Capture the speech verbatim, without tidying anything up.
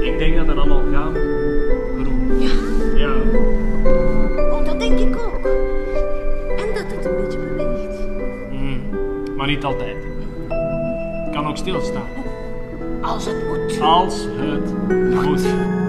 Ik denk dat er dan al gaan. Groen. Ja. Ja. Oh, dat denk ik ook. En dat het een beetje beweegt. Mm, maar niet altijd. Het kan ook stilstaan. Als het moet. Als het moet.